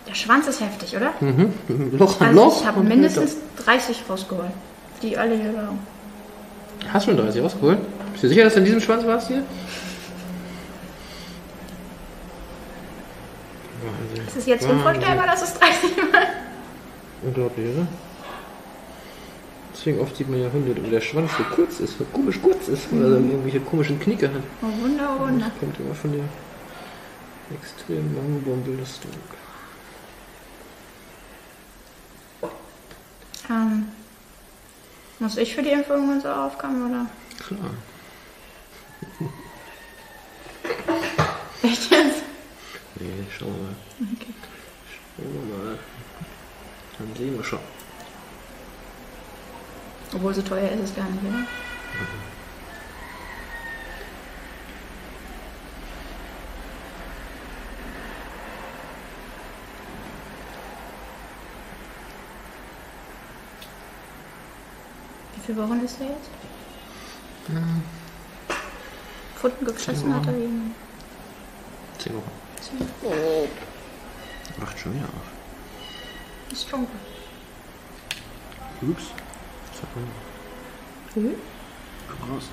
Der Schwanz ist heftig, oder? Mhm. Loch an Also Loch. ich habe und mindestens 30 rausgeholt. Die alle hier lagen. Hast du schon 30 rausgeholt? Bist du sicher, dass du in diesem Schwanz warst hier? Wahnsinn. Es ist jetzt unvorstellbar, dass es 30 war. Unglaublich, oder? Deswegen oft sieht man ja Hunde, wo der Schwanz so kurz ist, so komisch kurz ist, oder irgendwelche komischen Knicke hat. Oh Wunder, oh Wunder. Das kommt immer von der extrem langen Bombelistung. Muss ich für die Impfung und so aufkommen, oder? Klar. Echt jetzt? Nee, schauen wir mal. Okay. Schauen wir mal. Dann sehen wir schon. Obwohl so teuer ist es gar nicht, oder? Wie viele Wochen ist er jetzt? Pfunden gefressen hat er ihn. 10 Wochen. 10. Macht schon wieder auf. Ist dunkel. Ups. Zack. Mhm. Komm raus.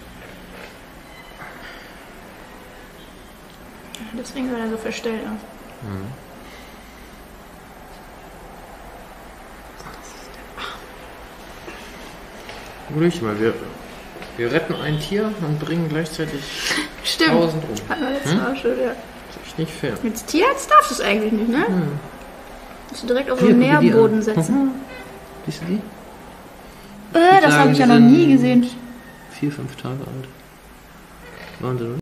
Deswegen sah er so verstellt aus. Mhm. Ruhig, weil wir retten ein Tier und bringen gleichzeitig 1000 um. Hatten wir letztes Mal schon, ja. Das ist echt nicht fair. Als Tierarzt darfst du es eigentlich nicht, ne? Musst du direkt auf so Hier, einen guck dir die Nährboden an. setzen. Siehst du die? Das sagen, habe ich ja die noch sind nie gesehen. 4, 5 Tage alt. Wahnsinn, oder?